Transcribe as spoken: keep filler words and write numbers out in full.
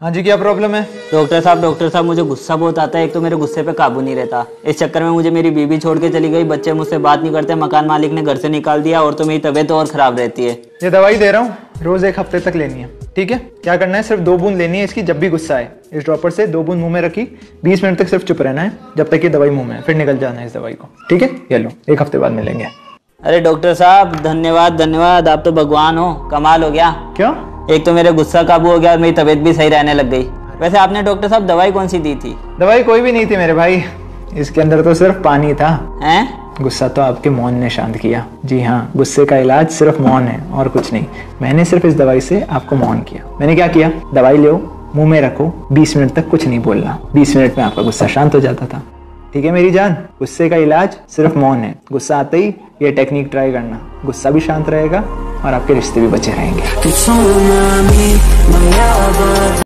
हाँ जी, क्या प्रॉब्लम है? डॉक्टर साहब डॉक्टर साहब मुझे गुस्सा बहुत आता है। एक तो मेरे गुस्से पे काबू नहीं रहता। इस चक्कर में मुझे मेरी बीवी छोड़ के चली गई, बच्चे मुझसे बात नहीं करते, मकान मालिक ने घर से निकाल दिया और तो मेरी तबीयत और खराब रहती है। ये दवाई दे रहा हूँ, रोज एक हफ्ते तक लेनी है, ठीक है? क्या करना है, सिर्फ दो बूंद लेनी है इसकी जब भी गुस्सा आए। इस ड्रॉपर से दो बूंद मुंह में रखी, बीस मिनट तक सिर्फ चुप रहना है जब तक ये दवाई मुंह में है, फिर निकल जाना है इस दवाई को, ठीक है? ये लो, एक हफ्ते बाद मिलेंगे। अरे डॉक्टर साहब धन्यवाद धन्यवाद, आप तो भगवान हो, कमाल हो गया। क्यों? एक तो मेरे गुस्सा काबू हो गया और मेरी तबीयत भी सही रहने लग गई। वैसे आपने डॉक्टर साहब दवाई कौन सी दी थी? दवाई कोई भी नहीं थी मेरे भाई, इसके अंदर तो सिर्फ पानी था। हैं? गुस्सा तो आपके मौन ने शांत किया। जी हाँ, गुस्से का इलाज सिर्फ मौन है और कुछ नहीं। मैंने सिर्फ इस दवाई से आपको मौन किया। मैंने क्या किया, दवाई लो, मुंह में रखो, बीस मिनट तक कुछ नहीं बोलना। बीस मिनट में आपका गुस्सा शांत हो जाता था। ठीक है मेरी जान, गुस्से का इलाज सिर्फ मौन है। गुस्सा आते ही ये टेक्निक ट्राई करना, गुस्सा भी शांत रहेगा और आपके रिश्ते भी बचे रहेंगे।